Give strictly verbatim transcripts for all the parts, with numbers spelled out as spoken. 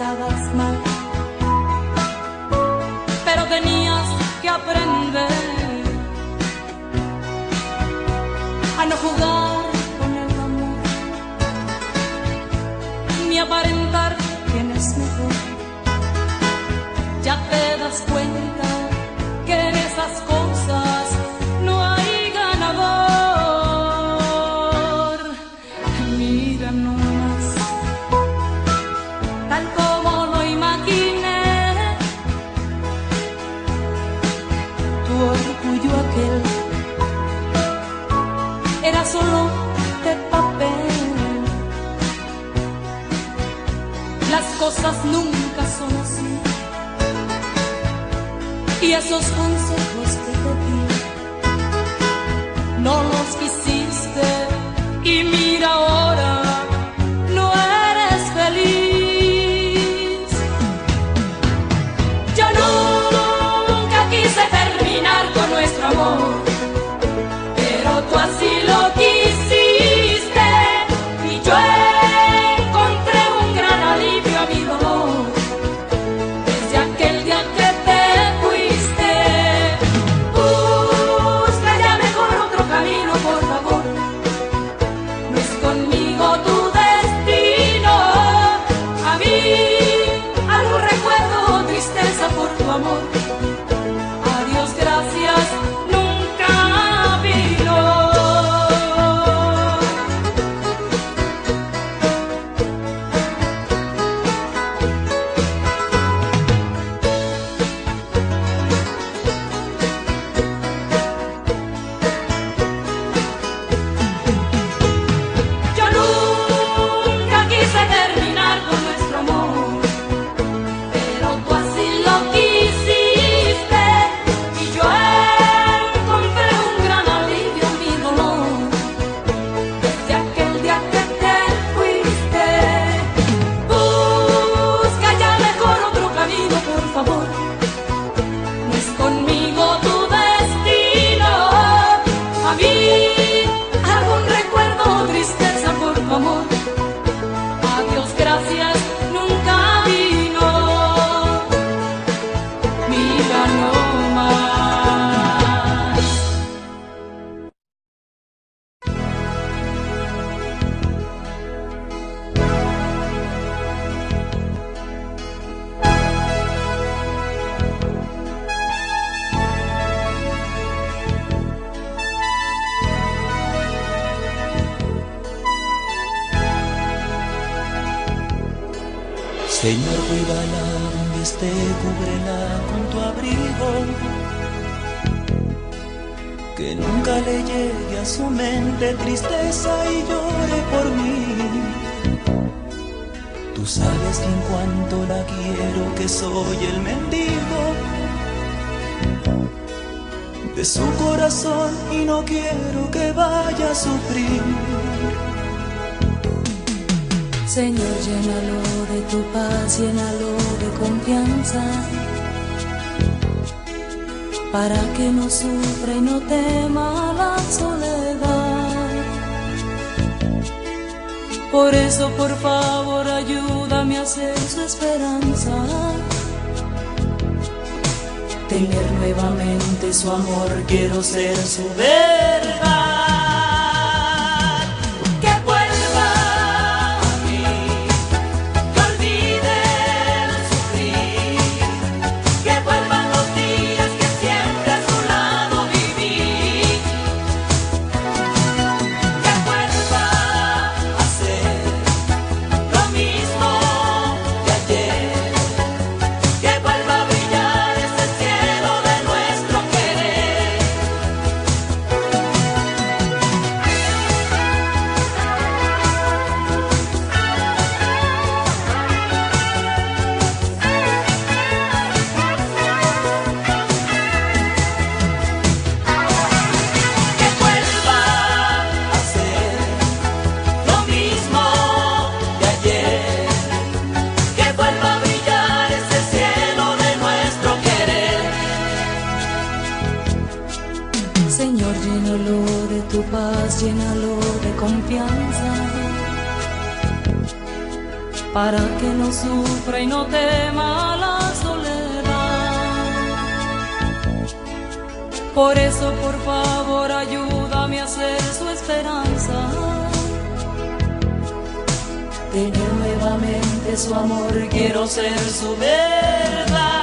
estabas mal, pero tenías que aprender a no jugar con el amor, ni aparentar quién es mejor. Ya te das cuenta que en esas cosas no hay ganador. Mira nomás, tal como lo imaginé, tu orgullo aquel era solo de papel. Las cosas nunca son así, y esos consejos que te di no los quisiste, y mira ahora no eres feliz. Yo nunca quise terminar con nuestro amor, pero tú así lo quisiste, y yo encontré un gran alivio a mi dolor desde aquel día que te fuiste. Busca ya mejor otro camino, por favor, no es conmigo tu destino. A mí algún recuerdo o tristeza por tu amor, adiós, gracias, nunca vino. Yo nunca quise terminar con nuestro amor, pero tú así lo quisiste, y yo encontré un gran alivio en mi dolor desde aquel día que te fuiste. Busca ya mejor otro camino, por favor, no es conmigo tu destino. A mí algún recuerdo o tristeza por tu amor, adiós, gracias, nunca vino. Mira nomás. Señor, cuídala donde esté, cúbrela con tu abrigo, que nunca le llegue a su mente tristeza y llore por mí. Tú sabes bien cuánto la quiero, que soy el mendigo de su corazón y no quiero que vaya a sufrir. Señor, llénalo de tu paz, llénalo de confianza, para que no sufra y no tema la soledad. Por eso, por favor, ayúdame a ser su esperanza, tener nuevamente su amor, quiero ser su verdad. llénalo de confianza, para que no sufra y no tema la soledad. Por eso, por favor, ayúdame a ser su esperanza. Tener nuevamente su amor, quiero ser su verdad.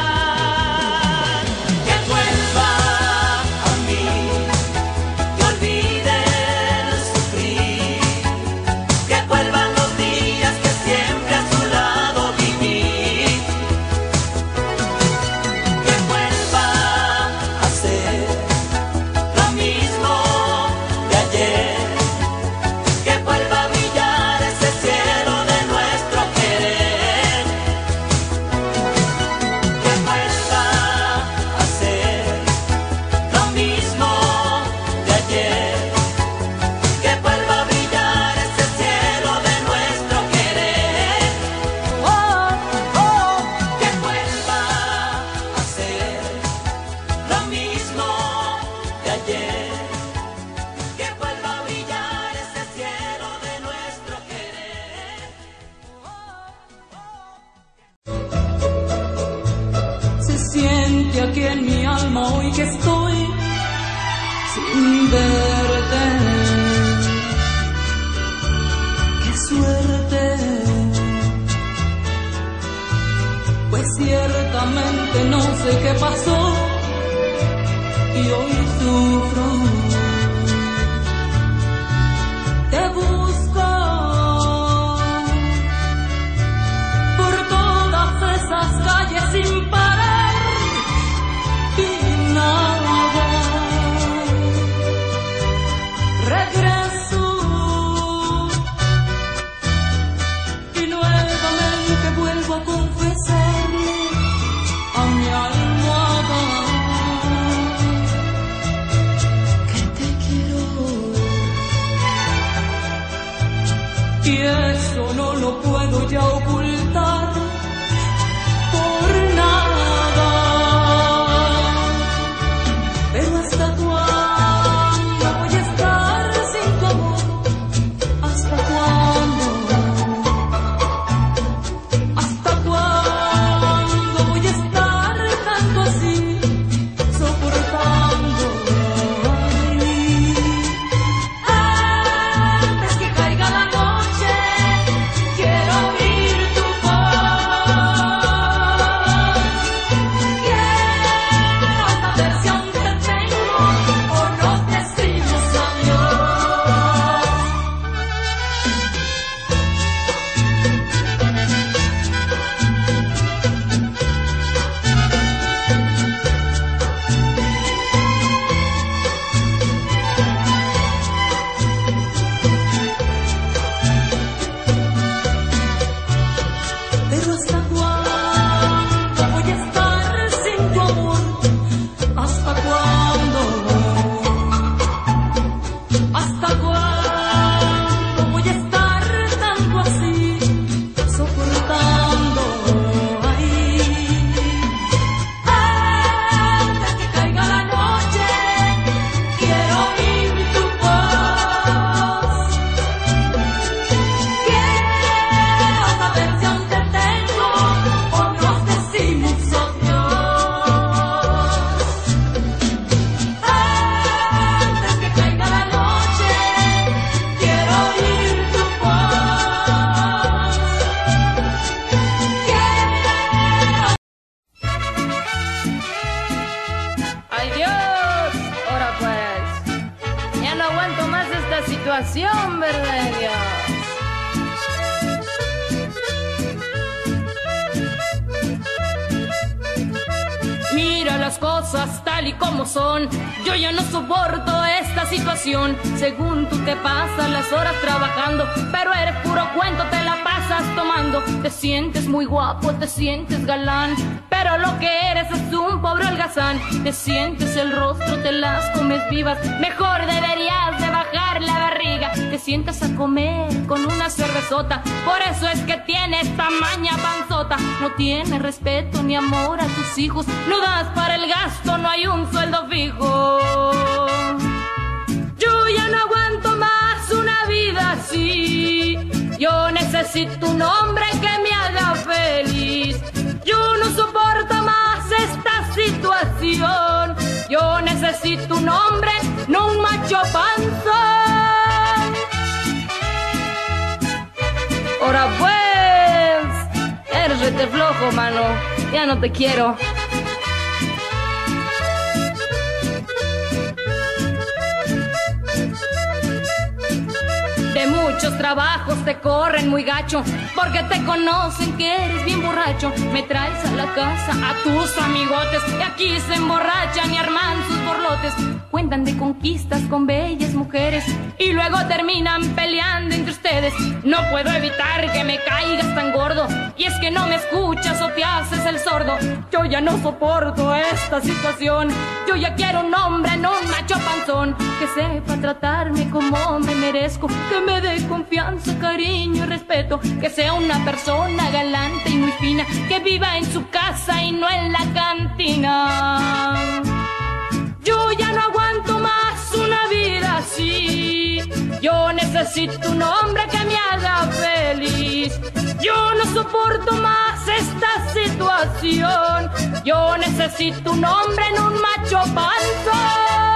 Siente aquí en mi alma hoy que estoy sin verte. Qué suerte, pues ciertamente no sé qué pasó y hoy sufro. Te busco por todas esas calles sin parar. Regreso y nuevamente vuelvo a confesarle a mi almohada que te quiero, y eso no lo puedo ya ocultar por nada. Pero hasta cuándo voy a estar sin tu amor, hasta cuándo, hasta cuándo voy a estar tanto así, soportando. Ay, antes que caiga la noche, quiero oír tu voz, quiero saber si aún te tengo o nos decimos adiós. Pero hasta cuándo voy a estar sin tu amor, hasta cuándo, hasta cuándo voy a estar tanto así, soportando. Ahí, antes que caiga la noche, quiero oír tu voz, quiero saber si aún te tengo o nos decimos adiós. Antes que caiga la noche, quiero oír tu voz, quiero. ¡Ay, Dios! Ahora pues, ya no aguanto más esta situación, ¿verdad, Dios? Mira las cosas tal y como son. Yo ya no soporto esta situación. Según tú te pasas las horas trabajando, pero eres puro cuento, te la pasas tomando. Te sientes muy guapo, te sientes galán, pero lo que eres es un pobre holgazán. Te sientes el rostro, te las comes vivas. Mejor deberías de bajar la barriga. Te sientas a comer con una cervezota. Por eso es que tienes tamaña panzota. No tienes respeto ni amor a tus hijos. No das para el gasto, no hay un sueldo fijo. Yo ya no aguanto más una vida así. Yo necesito necesito un hombre que me haga feliz. Yo no soporto más esta situación. Yo necesito un hombre, no un macho panzón. Ahora pues, eres rete flojo, mano. Ya no te quiero. De muchos trabajos te corren muy gacho, porque te conocen que eres bien borracho. Me traes a la casa a tus amigotes y aquí se emborrachan y arman sus borlotes. Cuentan de conquistas con bellas mujeres y luego terminan peleando entre ustedes. No puedo evitar que me caigas tan gordo, y es que no me escuchas o te haces el sordo. Yo ya no soporto esta situación. Yo ya quiero un hombre, no un macho panzón, que sepa tratarme como me merezco, que me dé confianza, cariño y respeto, que sea una persona galante y muy fina, que viva en su casa y no en la cantina. Yo ya no aguanto más una vida así. Yo necesito un hombre que me haga feliz. Yo no soporto más esta situación. Yo necesito un hombre, no un macho panzón.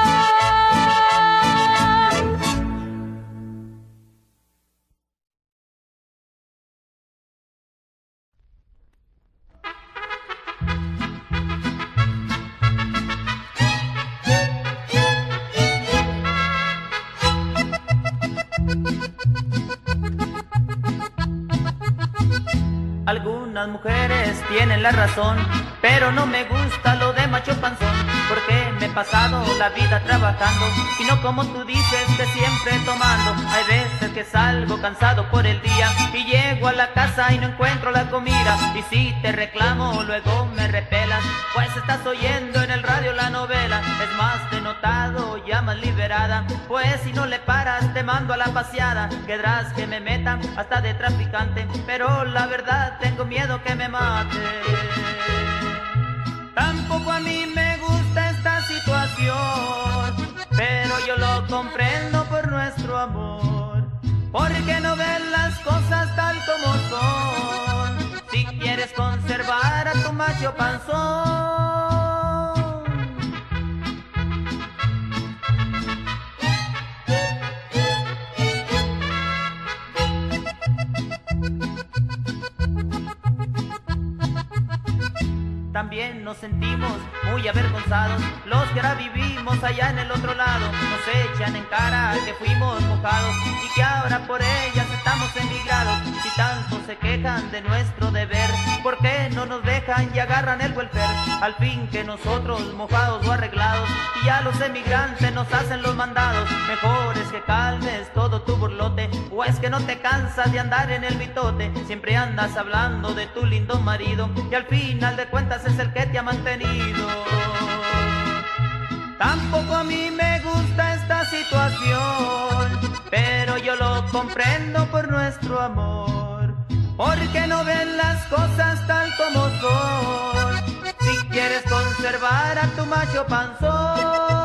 Algunas mujeres tienen la razón, pero no me gusta lo de macho panzón, porque me he pasado la vida trabajando y no como tú dices que siempre tomando. Hay veces que salgo cansado por el día y llego a la casa y no encuentro la comida, y si te reclamo luego me repelas, pues estás oyendo en el radio la novela. Es más, te he notado ya más liberada, pues si no le paras te mando a la paseada. Querrás que me metan hasta de traficante, pero la verdad tengo miedo que me mate. Tampoco a mí me gusta esta situación, pero yo lo comprendo por nuestro amor. Porque no ven las cosas tal como son, si quieres conservar a tu macho panzón. También nos sentimos muy avergonzados los que ahora vivimos allá en el otro lado. Nos echan en cara que fuimos mojados y que ahora por ellas estamos emigrados. Si tanto se quejan de nuestro deber, ¿por qué no nos dejan y agarran el welfare? Al fin que nosotros mojados o arreglados, y ya los emigrantes nos hacen los mandados. Mejor es que calmes todo tu burlote, o es que no te cansas de andar en el mitote. Siempre andas hablando de tu lindo marido y al final de cuentas es el que te ha mantenido. Tampoco a mí me gusta esta situación, pero yo lo comprendo por nuestro amor. Porque no ven las cosas tal como son, si quieres conservar a tu macho panzón.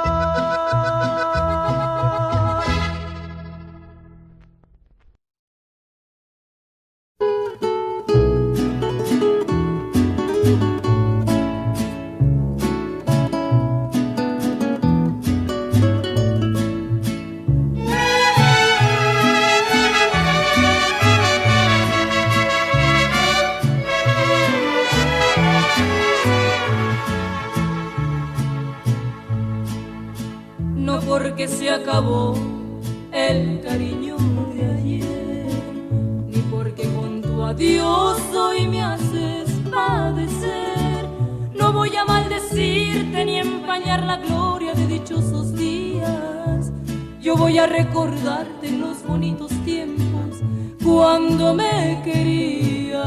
Porque se acabó el cariño de ayer, ni porque con tu adiós hoy me haces padecer. No voy a maldecirte ni empañar la gloria de dichosos días. Yo voy a recordarte los bonitos tiempos cuando me querías,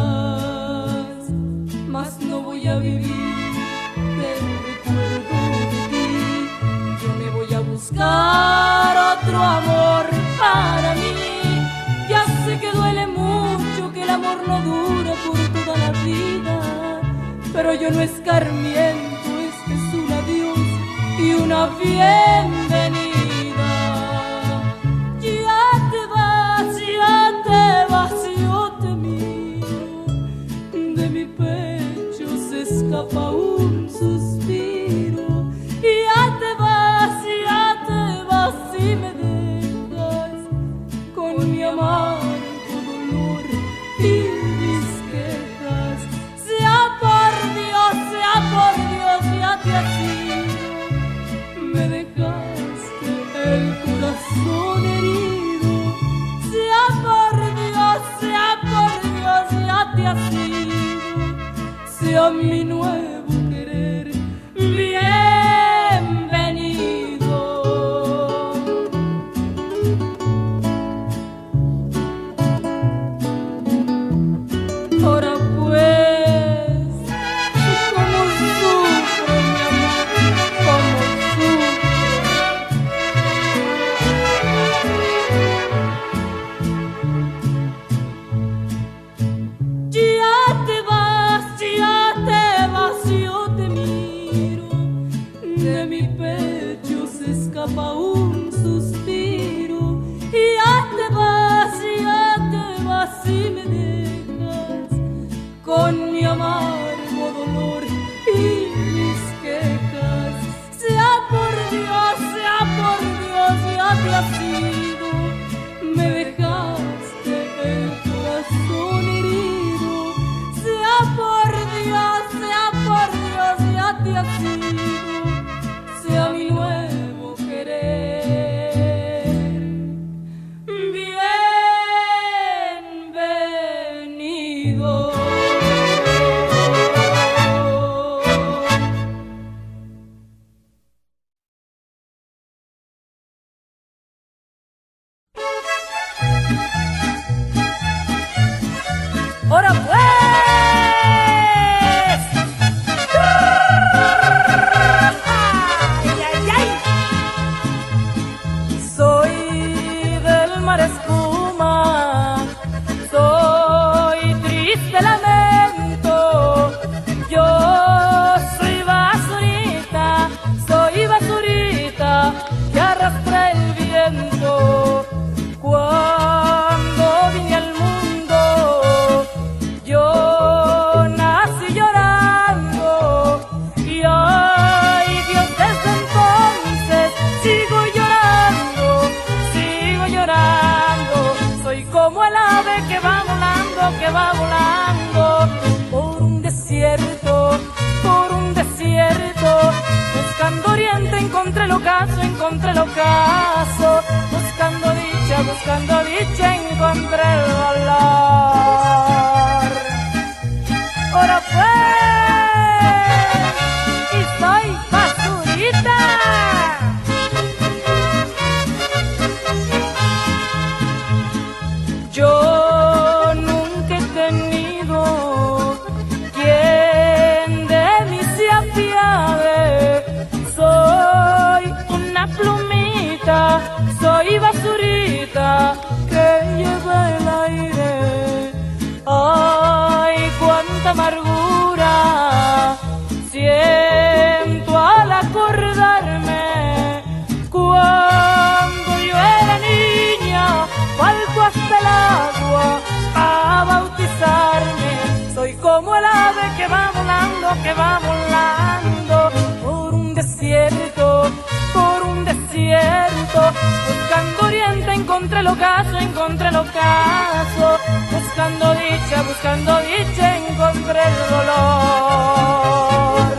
mas no voy a vivir del recuerdo de ti. Yo me voy a buscar otro amor para mí. Ya sé que duele mucho, que el amor no dura por toda la vida, pero yo no escarmiento, este es un adiós y una bienvenida. Ya te vas, ya te vas, sea mi nuevo querer bienvenido. Ahora pues, como sufre mi amor, como sufre. Ya te vas, ya te vas, yo te miro. De mi pecho se escapa un suspiro. Ya te vas, ya te vas y me dejas con mi amargo dolor y mis quejas. Sea por Dios, sea por Dios, ya te has ido. Me dejaste el corazón herido. Sea por Dios, sea por Dios, ya te has ido. Sea mi nuevo querer bienvenido. Ahora pues, ay, ay, ay. Soy del mar espuma, soy triste lamento. Yo soy basurita, soy basurita que arrastra el viento. Cuando vine al mundo, yo nací llorando y ay Dios, desde entonces sigo llorando, sigo llorando. Soy como el ave que va volando, que va volando por un desierto, por un desierto. Buscando oriente encontré el ocaso, encontré el ocaso. Buscando dicha, buscando dicha encontré el valor. Ahora pues, y soy basurita. Yo nunca he tenido quien de mí se apiade. Soy una plumita, soy basurita que lleva el aire. Ay, cuánta amargura siento al acordarme cuando yo era niña, falto hasta el agua a bautizarme. Soy como el ave que va volando, que va volando por un desierto, por un desierto. Buscando oriente encontré el ocaso, encontré el ocaso. Buscando dicha, buscando dicha encontré el dolor.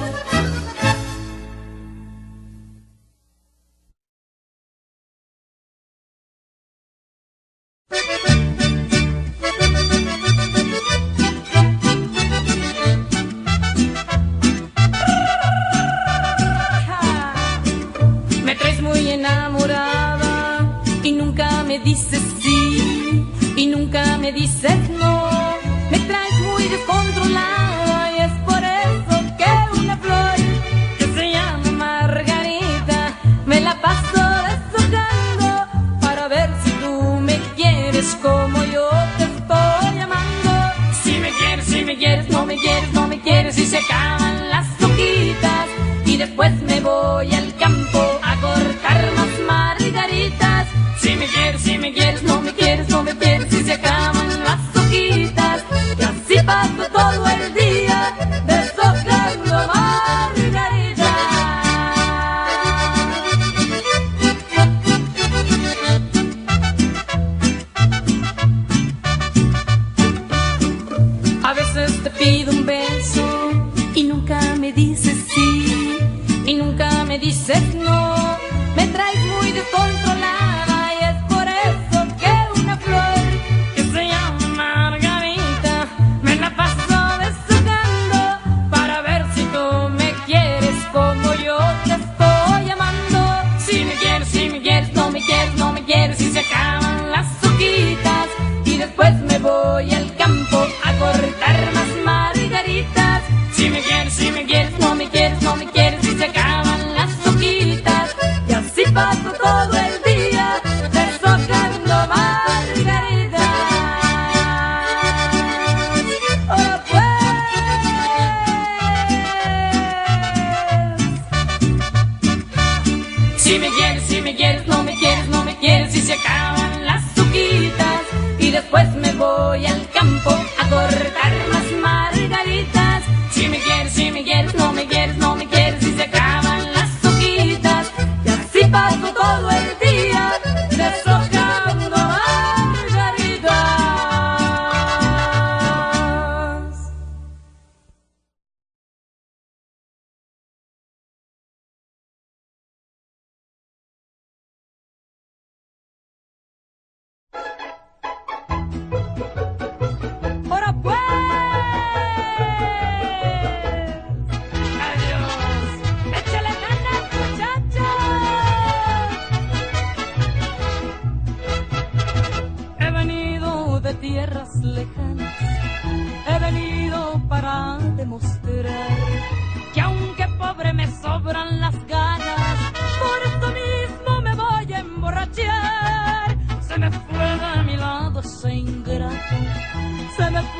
Me traes muy enamorada y nunca me dices sí y nunca me dices no. Me traes muy descontrolada y es por eso que una flor que se llama Margarita me la paso deshojando para ver si tú me quieres como yo te estoy amando. Si me quieres, si me quieres, no me quieres, no me quieres y se acaban las hojitas y después me voy al campo a cortar más margaritas. Si me quieres, si me quieres, no me quieres, no me quieres y se acaban las hojitas y así paso todo el día deshojando margaritas. A veces te pido un beso y nunca me dices sí y nunca me dices no. Me traes muy descontrolada y es por eso que una flor que se llama Margarita me la paso deshojando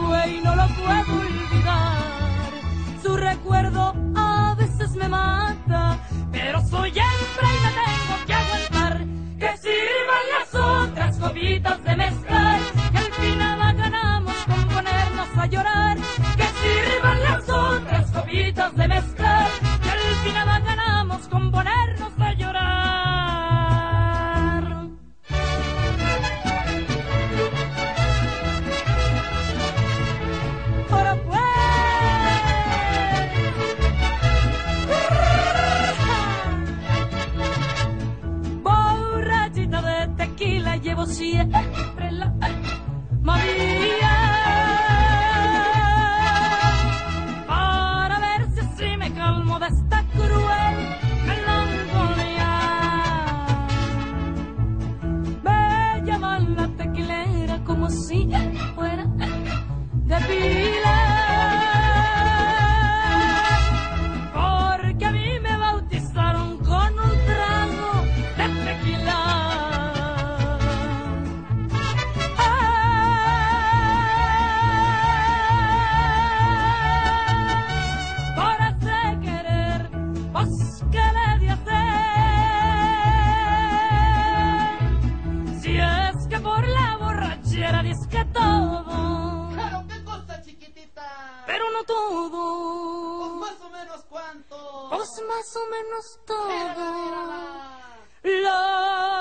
fue y no lo puedo olvidar. Su recuerdo a veces me mata, pero soy hembra y me tengo que aguantar. Que sirvan las otras copitas de mezcal, que al final ganamos con ponernos a llorar. Que sirvan las otras copitas de mezcal, que al final ganamos con ponernos a llorar. Ahora pues, borrachita de tequila llevo siempre la María, para ver si así me calmo de esta cruel melancolía. Me llaman la tequilera como si fuera de pila, porque a mí me bautizaron con un trago de tequila. Por ese querer, pues que le di a hacer, si es que por la borrachera disque todo, Claro, ¿qué cosa, chiquitita? pero no Pues todo, más o menos cuánto. pues más o menos Mírala, todo. mírala. La